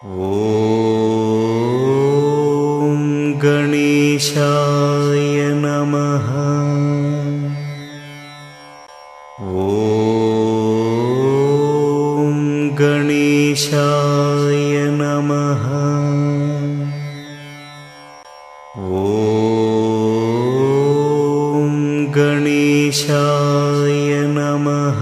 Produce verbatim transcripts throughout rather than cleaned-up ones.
ॐ गणेशाय नमः। ॐ गणेशाय नमः। ॐ गणेशाय नमः।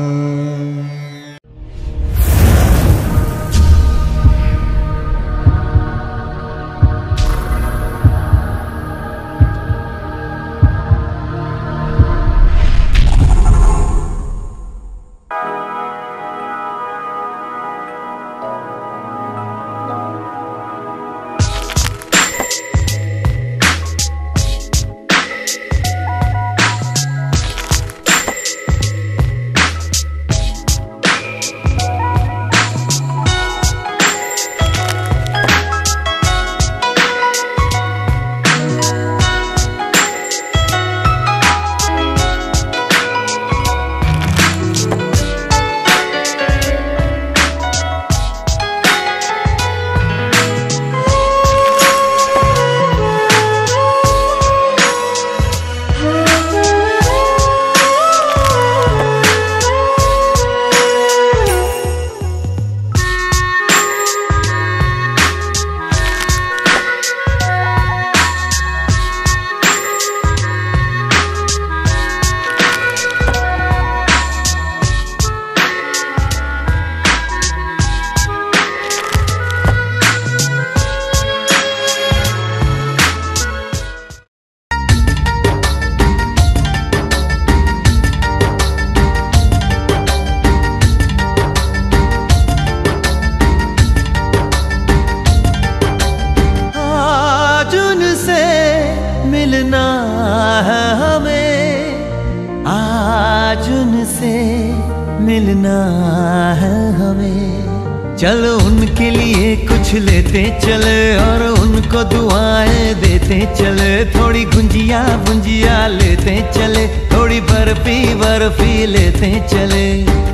मिलना है हमें, आज उनसे मिलना है हमें। चलो उनके लिए कुछ लेते चले और उनको दुआएं देते चले। थोड़ी गुंजिया गुंजिया लेते चले, थोड़ी बर्फी बर्फी लेते चले।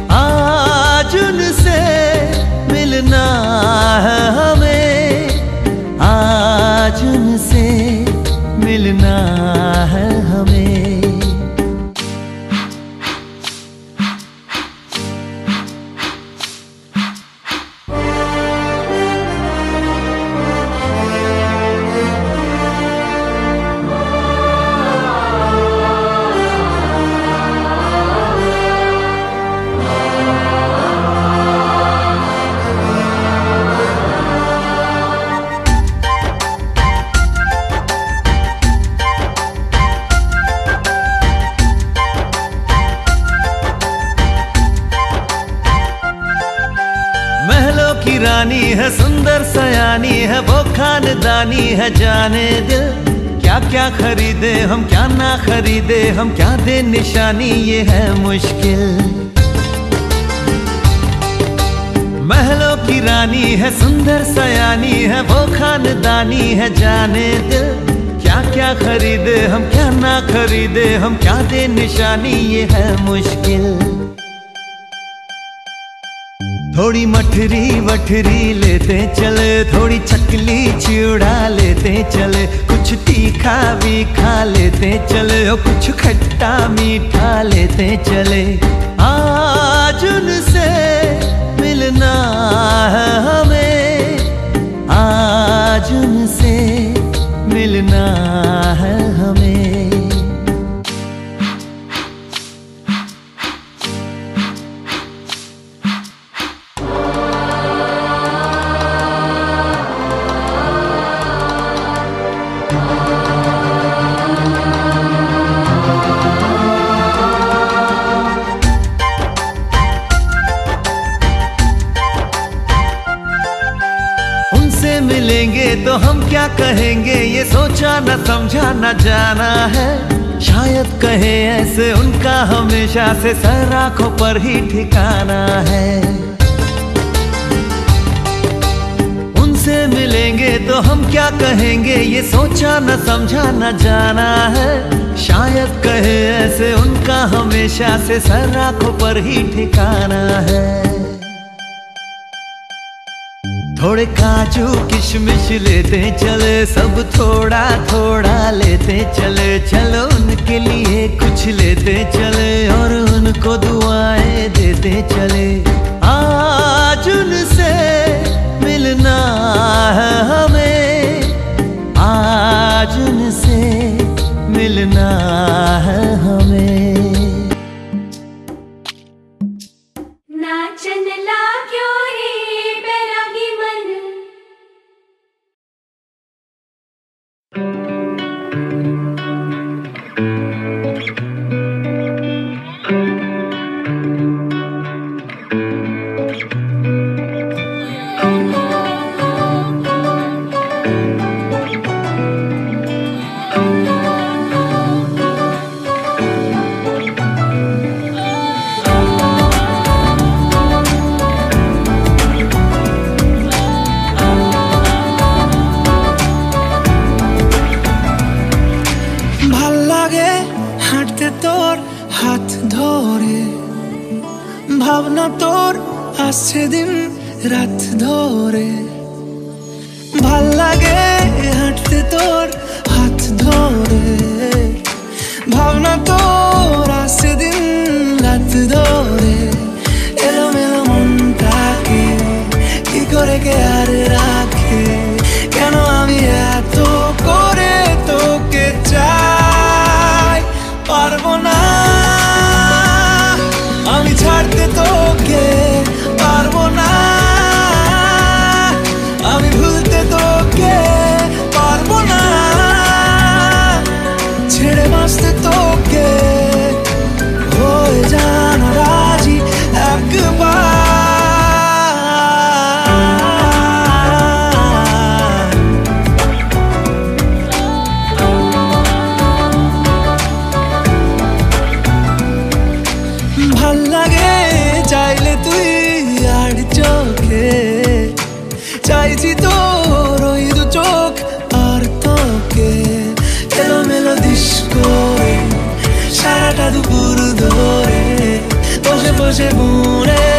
आज उनसे मिलना है हमें, आज उनसे मिलना है हमें। की रानी है, सुंदर सयानी है, वो खानदानी है जाने दिल। क्या क्या खरीदे हम, क्या ना खरीदे हम, क्या दे निशानी, ये है मुश्किल। महलों की रानी है, सुंदर सयानी है, वो खानदानी है जाने दिल। क्या क्या खरीदे हम, क्या ना खरीदे हम, क्या दे निशानी, ये है मुश्किल। थोड़ी मठरी वठरी लेते चले, थोड़ी चकली चिड़ा लेते चले। कुछ तीखा भी खा लेते चले और कुछ खट्टा मीठा लेते चले। आज उनसे मिलना है हमें, आज उनसे मिलना है हमें। मिलेंगे तो हम क्या कहेंगे, ये सोचा न समझा न जाना है। शायद कहे ऐसे उनका हमेशा से सर आँखों पर ही ठिकाना है। उनसे मिलेंगे तो हम क्या कहेंगे, ये सोचा न समझा न जाना है। शायद कहे ऐसे उनका हमेशा से सर आँखों पर ही ठिकाना है। थोड़े काजू किशमिश लेते चले, सब थोड़ा थोड़ा लेते चले। चलो उनके लिए कुछ लेते चले और उनको दुआएं देते चले। आज उनसे मिलना है हमें, आज उनसे मिलना है हमें। नाचन लाग्यो रे बैरागी मन, हाथ धोरे भावना तोर आसे दिन रात धोरे। ভাল লাগে হাঁটতে তোর হাত ধরে, ভাবনা তোর আসে দিন রাত ধরে। এলোমেলো মনটাকে কি করে কে আর রাখে, কেন আমি এত করে তোকে চাই। পারবো না আমি ছাড়তে তোকে, পারবো না আমি ভুলতে তোকে, পারবো না ছেড়ে বাঁচতে তোকে। হয়ে জানা রাজি একবার, ভাল লাগে চাইলে তুই আর চোখে, চাইছি তোর ওই দু চোখ আর তোকে। এলোমেলো দিস করে সারাটা দুপুর ধরে বসে বসে বুড়ে